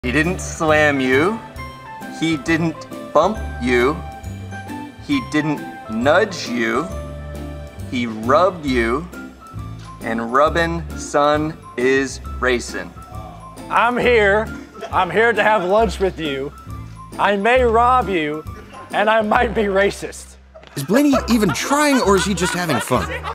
He didn't slam you. He didn't bump you. He didn't nudge you. He rubbed you. And rubbin', son, is racing. I'm here to have lunch with you. I may rob you, and I might be racist. Is Blaney even trying, or is he just having fun?